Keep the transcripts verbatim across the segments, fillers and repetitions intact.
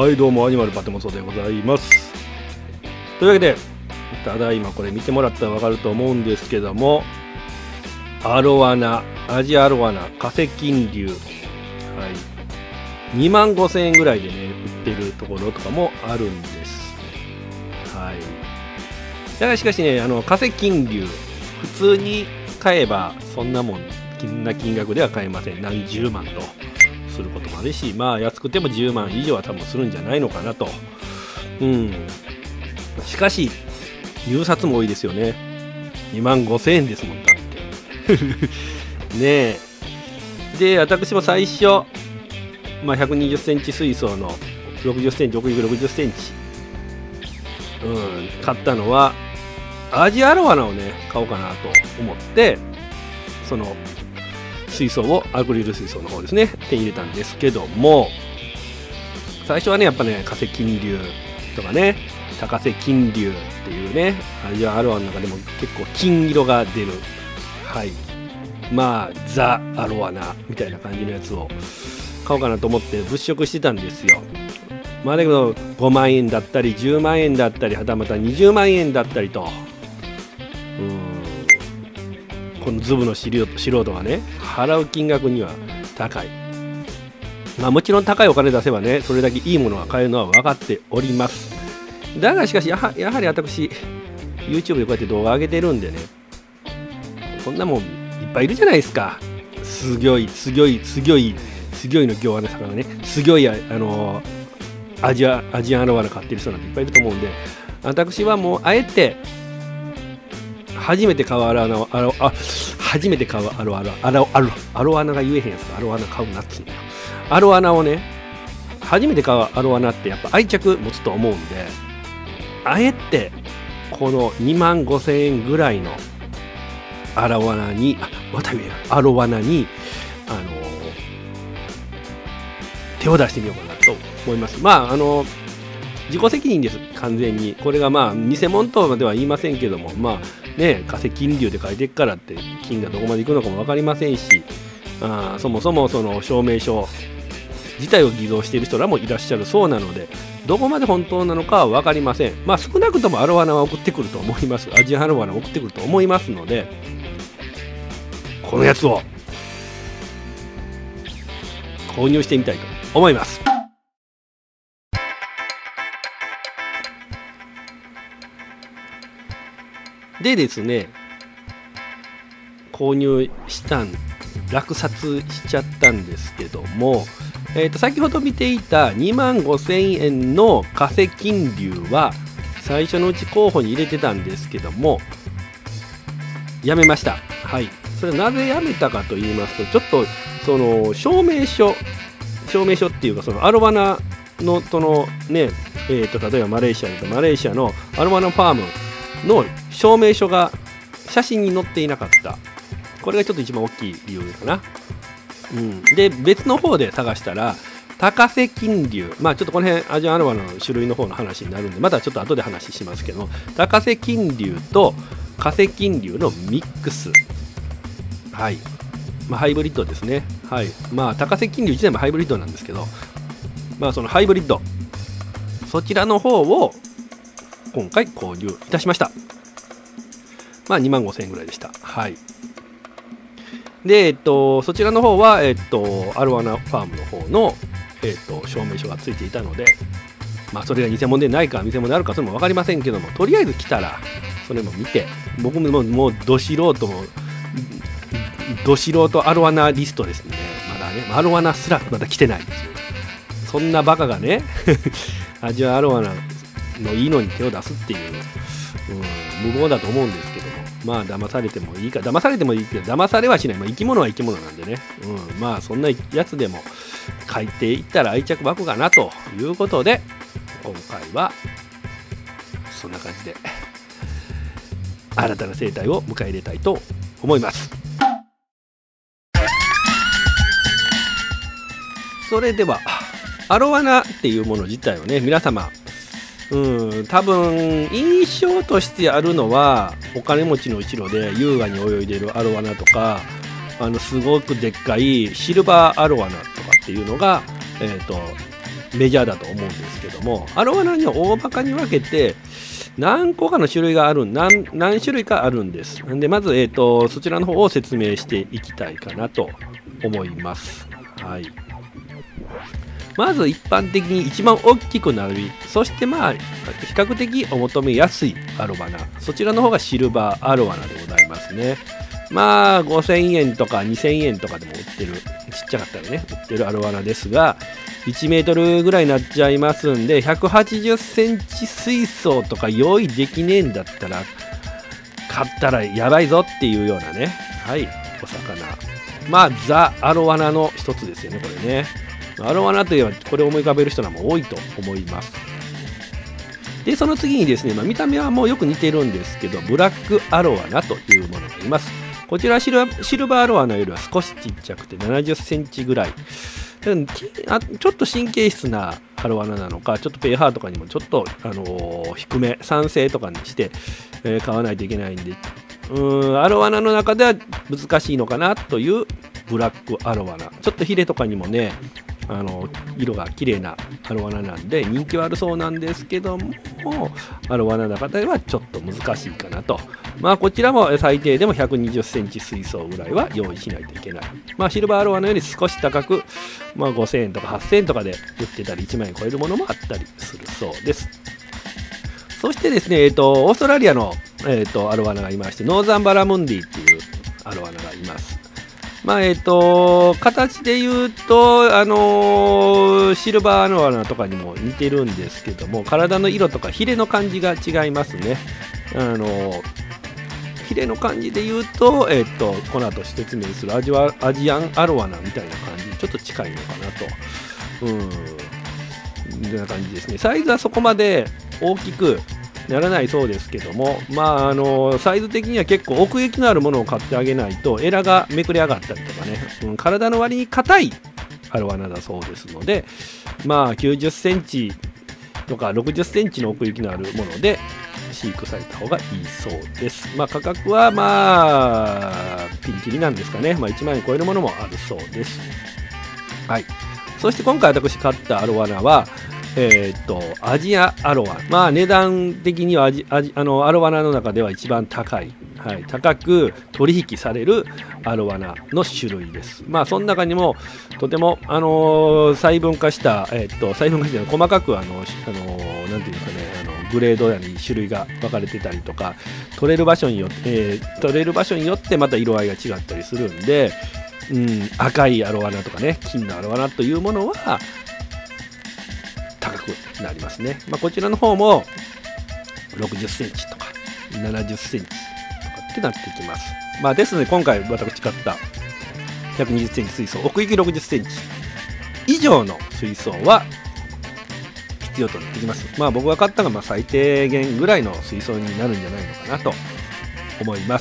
はいどうもアニマルパテモトでございます。というわけでただいまこれ見てもらったら分かると思うんですけども、アロワナ、アジアアロワナ化石金龍、はい、にまんごせんえんぐらいでね売ってるところとかもあるんです。はい。だからしかしね、あの化石金龍普通に買えばそんなもん金な金額では買えません。何十万とすることもあるし、まあ安くてもじゅうまん以上は多分するんじゃないのかなと。うん。しかし入札も多いですよね。にまんごせんえんですもんだって。ねえ。で、私も最初、まあ、ひゃくにじゅっセンチ水槽のろくじゅっセンチ、奥行きろくじゅっセンチ、うん、買ったのは、アジアアロワナをね、買おうかなと思って、その水槽を、アクリル水槽の方ですね、手に入れたんですけども、最初はね、やっぱね、化石金龍とかね、高瀬金龍っていうね、アジアアロワの中でも結構金色が出る、はい、まあザ・アロワナみたいな感じのやつを買おうかなと思って物色してたんですよ。まあだけどごまんえんだったりじゅうまんえんだったりはたまたにじゅうまんえんだったりと、うーんこのズブの素人がね払う金額には高い。まあもちろん高いお金出せばねそれだけいいものが買えるのは分かっております。だがしかしや は, やはり私 YouTube でこうやって動画上げてるんでね、こんなもんいっぱいいるじゃないですか。すギョいすギョいすギョいすギョいの行の魚ね、すギョいあのアジアアジアンアロワナ買ってる人なんていっぱいいると思うんで、私はもうあえて初めて買うアロワナをあのあ初めて買うアロワナアロアロアロワナが言えへんやつか、アロワナ買うなっつうんだよ。アロワナをね初めて買うアロワナってやっぱ愛着持つと思うんで、あえてこのにまんごせんえんぐらいのアロワナに、あ、また言えアロワナに、あのー、手を出してみようかなと思います。まあ、あのー、自己責任です、完全に。これがまあ、偽物とまでは言いませんけども、まあ、ね、化石金龍で書いていくからって、金がどこまでいくのかも分かりませんし、あそもそもその証明書自体を偽造している人らもいらっしゃるそうなので、どこまで本当なのかは分かりません。まあ少なくともアロワナは送ってくると思います。アジアンアロワナは送ってくると思いますので、このやつを購入してみたいと思います。でですね、購入したん落札しちゃったんですけども、えー、と先ほど見ていたにまんごせんえんの化石金龍は最初のうち候補に入れてたんですけどもやめました。はい。それなぜやめたかと言いますと、ちょっとその証明書証明書っていうか、そのアロワナのそのね、えー、と例えばマレーシアだとマレーシアのアロワナファームの証明書が写真に載っていなかった。これがちょっと一番大きい理由かな。うん、で別の方で探したら高瀬金龍、まあちょっとこの辺アジアンアロワナの種類の方の話になるんでまたちょっと後で話しますけど、高瀬金龍と化石金龍のミックス、はい、まあ、ハイブリッドですね。はい。まあ高瀬金龍自体もハイブリッドなんですけど、まあそのハイブリッドそちらの方を今回購入いたしました。まあにまんごせんえんぐらいでした。はい。で、えっと、そちらの方は、えっと、アロワナファームの方の、えっと、証明書がついていたので、まあ、それが偽物でないか、偽物であるか、それも分かりませんけども、とりあえず来たら、それも見て、僕ももう、ど素人も、ど素人アロワナリストですね。まだね、アロワナすらまだ来てないっていう。そんなバカがね、アジアアロワナのいいのに手を出すっていう、うん、無謀だと思うんですけども。まあ騙されてもいいか、騙されてもいいけど騙されはしない、まあ、生き物は生き物なんでね、うん、まあそんなやつでも書いていったら愛着湧くかなということで今回はそんな感じで新たな生態を迎え入れたいと思います。それではアロワナっていうもの自体をね皆様、うん、多分印象としてあるのはお金持ちの後ろで優雅に泳いでいるアロワナとか、あのすごくでっかいシルバーアロワナとかっていうのが、えーとメジャーだと思うんですけども、アロワナには大まかに分けて何個かの種類がある 何, 何種類かあるんです。でまず、えーと、そちらの方を説明していきたいかなと思います。はい、まず一般的に一番大きくなる、そしてまあ比較的お求めやすいアロワナ、そちらの方がシルバーアロワナでございますね。まあごせんえんとかにせんえんとかでも売ってる、ちっちゃかったりね売ってるアロワナですが、いちメートルぐらいになっちゃいますんで、ひゃくはちじゅっセンチ水槽とか用意できねえんだったら買ったらやばいぞっていうようなね、はいお魚、まあザ・アロワナの一つですよね、これね。アロワナといえばこれを思い浮かべる人も多いと思います。でその次にですね、まあ、見た目はもうよく似てるんですけど、ブラックアロワナというものがいます。こちらシルシルバーアロワナよりは少しちっちゃくてななじゅっセンチぐらい、ちょっと神経質なアロワナなのか、ちょっと ペーハー とかにもちょっと、あのー、低め酸性とかにして、えー、買わないといけないんで、うーんアロワナの中では難しいのかなというブラックアロワナ、ちょっとヒレとかにもね、あの色が綺麗なアロワナなんで人気はあるそうなんですけども、アロワナの中ではちょっと難しいかなと。まあこちらも最低でもひゃくにじゅっセンチ水槽ぐらいは用意しないといけない。まあシルバーアロワナより少し高く、まあ、ごせんえんとかはっせんえんとかで売ってたりいちまんえん超えるものもあったりするそうです。そしてですね、えーと、オーストラリアの、えーと、アロワナがいまして、ノーザンバラムンディっていうアロワナがいます。まあえっと、形で言うと、あのー、シルバーアロワナとかにも似てるんですけども、体の色とかヒレの感じが違いますね。あのー、ヒレの感じで言うと、えっと、この後説明するアジア、アジアンアロワナみたいな感じにちょっと近いのかなと。うん。みたいな感じですね。サイズはそこまで大きくならないそうですけども、まああのサイズ的には結構奥行きのあるものを買ってあげないとエラがめくれ上がったりとかね、うん、体の割に硬いアロワナだそうですので、まあきゅうじゅっセンチとかろくじゅっセンチの奥行きのあるもので飼育された方がいいそうです。まあ価格はまあピンキリなんですかね、まあ、いちまんえん超えるものもあるそうです。はい。そして今回私買ったアロワナはえー、っとアジアアロワナ、まあ値段的にはアジアジあのアロワナの中では一番高い、はい、高く取引されるアロワナの種類です。まあその中にもとても、あのー、細分化した、えー、っと細分化した細かくあの、あのー、なんていうんですかね、あのグレードやに種類が分かれてたりとか、取れる場所によって、えー、取れる場所によってまた色合いが違ったりするんで、うん、赤いアロワナとかね、金のアロワナというものは高くなりますね。まあ、こちらの方もろくじゅっセンチとかななじゅっセンチとかってなってきます。まあ、ですので今回私買ったひゃくにじゅっセンチ水槽、奥行きろくじゅっセンチ以上の水槽は必要となってきます。まあ僕が買ったのがまあ最低限ぐらいの水槽になるんじゃないのかなと思います。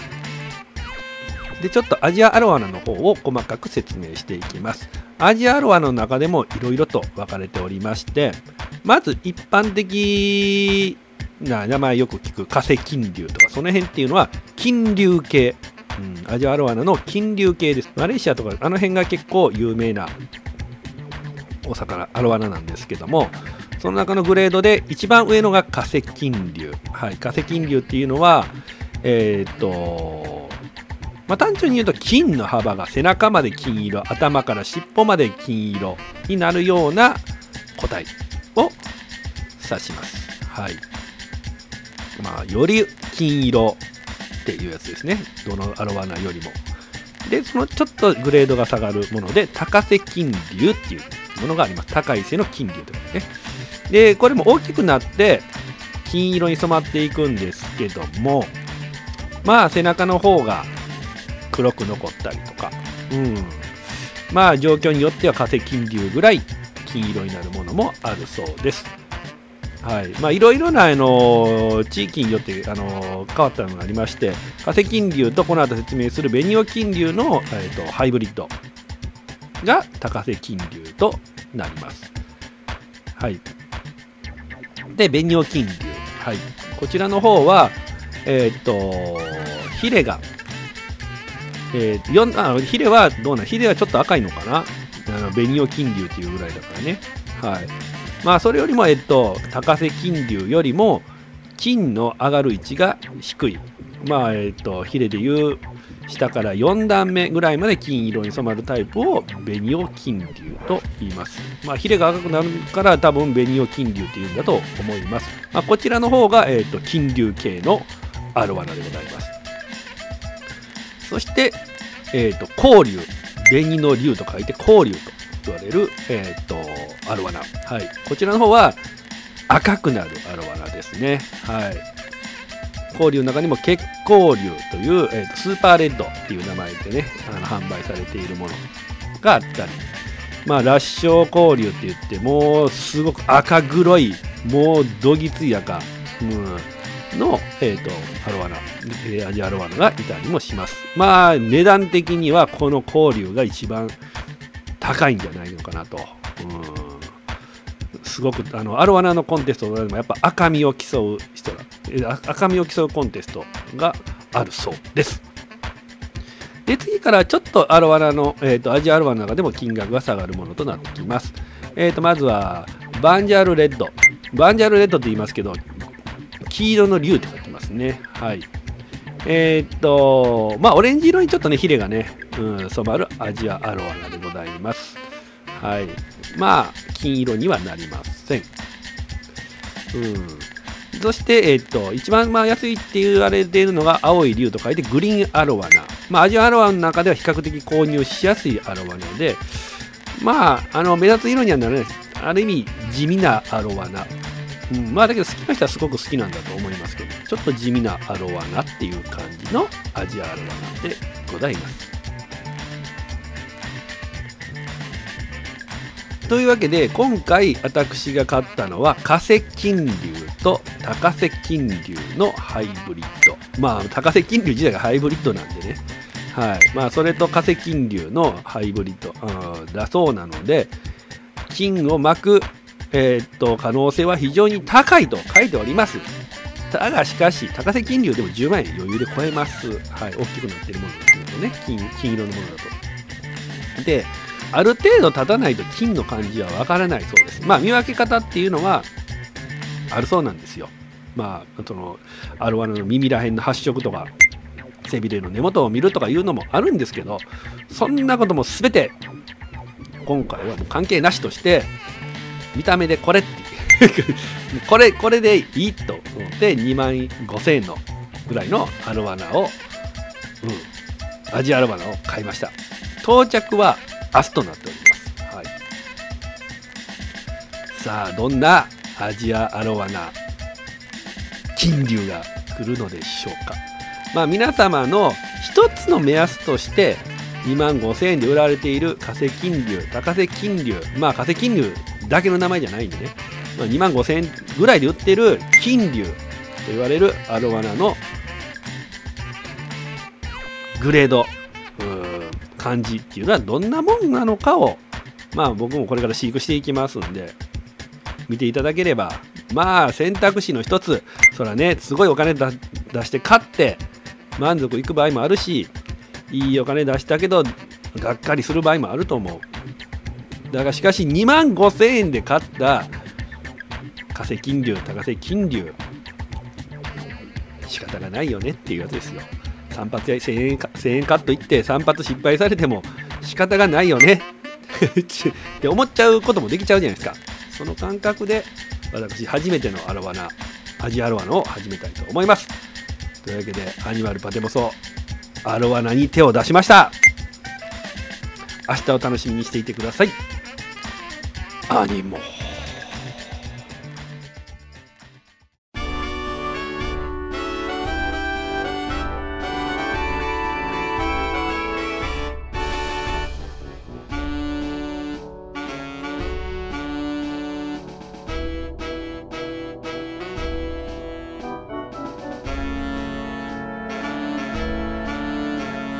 でちょっとアジアアロワナの方を細かく説明していきます。アジアアロワナの中でもいろいろと分かれておりまして、まず一般的な名前よく聞く化石金龍とかその辺っていうのは金龍系、うん、アジアアロワナの金龍系です。マレーシアとかあの辺が結構有名なお魚アロワナなんですけども、その中のグレードで一番上のが化石金龍、はい、化石金龍っていうのはえー、っとまあ、単純に言うと金の幅が背中まで金色、頭から尻尾まで金色になるような個体を指します。はい。まあ、より金色っていうやつですね。どのアロワナよりも。で、そのちょっとグレードが下がるもので、高瀬金龍っていうものがあります。高い背の金龍ということね。で、これも大きくなって金色に染まっていくんですけども、まあ、背中の方が黒く残ったりとか、うん、まあ状況によっては化石金龍ぐらい金色になるものもあるそうです。はい、まあいろいろなあの地域によってあの変わったのがありまして、化石金龍とこの後説明するベニオ金龍の、えー、とハイブリッドが高瀬金龍となります。はい。でベニオ金龍、はい、こちらの方はえっ、ー、とヒレがえー、あヒレはどうなヒレはちょっと赤いのかな、あのベニオ金龍っていうぐらいだからね、 はい。まあそれよりも、えっと、高瀬金龍よりも金の上がる位置が低い。まあえっと、ヒレでいう下からよん段目ぐらいまで金色に染まるタイプを紅尾金龍と言います。まあヒレが赤くなるから多分紅尾金龍っていうんだと思います。まあ、こちらの方が、えっと、金龍系のアロワナでございます。そして、えっと、紅龍、紅の龍と書いて紅龍と言われる、えっと、アロワナ。はい。こちらの方は赤くなるアロワナですね。はい。紅龍の中にも血紅龍という、えーと、スーパーレッドっていう名前でね、あの販売されているものがあったり、まあ、辣椒紅龍って言って、もうすごく赤黒い、もうどぎつい赤、うん、の、えーと、アロワナ、えー、アジアロワナがいたりもします。まあ、値段的にはこの紅龍が一番高いんじゃないのかなと。うんすごくあのアロワナのコンテストでもやっぱ赤みを競う人ら赤みを競うコンテストがあるそうです。で次からちょっとアロワナの、えーと、アジアアロワナの中でも金額が下がるものとなってきます。えーとまずはバンジャールレッドバンジャールレッドと言いますけど黄色の竜って書きますね。はい。えっ、ー、とまあオレンジ色にちょっとねヒレがね、うん、染まるアジアアロワナでございます。はい。まあ金色にはなりません。うん。そして、えっと、一番まあ安いって言われているのが青い竜と書いてグリーンアロワナ。まあアジアアロワナの中では比較的購入しやすいアロワナで、まあ、あの目立つ色にはならないです。ある意味地味なアロワナ。うん、まあだけど好きな人はすごく好きなんだと思いますけど、ちょっと地味なアロワナっていう感じのアジアアロワナでございます。というわけで今回私が買ったのは加瀬金龍と高瀬金龍のハイブリッド。まあ高瀬金龍自体がハイブリッドなんでね、はい、まあそれと加瀬金龍のハイブリッド、うん、だそうなので金を巻く、えー、っと可能性は非常に高いと書いております。ただしかし高瀬金龍でもじゅうまんえん余裕で超えます。はい、大きくなっているものですけどね、 金, 金色のものだと。である程度経たないと金の感じはわからないそうです。まあ見分け方っていうのはあるそうなんですよ。まあそのアロワナの耳らへんの発色とか背びれの根元を見るとかいうのもあるんですけど、そんなことも全て今回はもう関係なしとして見た目でこれってこれこれでいいと思ってにまんごせんえんのぐらいのアロワナを、うん、アジアアロワナを買いました。到着は明日となっております。はい、さあどんなアジアアロワナ金龍が来るのでしょうか。まあ皆様の一つの目安としてにまんごせんえんで売られている加瀬金龍、高瀬金龍、まあ加瀬金龍だけの名前じゃないんでね、まあ、にまんごせんえんぐらいで売ってる金龍と言われるアロワナのグレード感じっていうのはどんなもんなのかを、まあ僕もこれから飼育していきますんで見ていただければ、まあ選択肢の一つ、そらねすごいお金出して買って満足いく場合もあるし、いいお金出したけどがっかりする場合もあると思う。だがしかしにまんごせんえんで買った加瀬金龍、高瀬金龍仕方がないよねっていうやつですよ。さん発やせんえんカットいってさん発失敗されても仕方がないよねって思っちゃうこともできちゃうじゃないですか。その感覚で私初めてのアロワナ、アジアアロワナを始めたいと思います。というわけでアニマルパテボソアロワナに手を出しました。明日を楽しみにしていてください。アニモ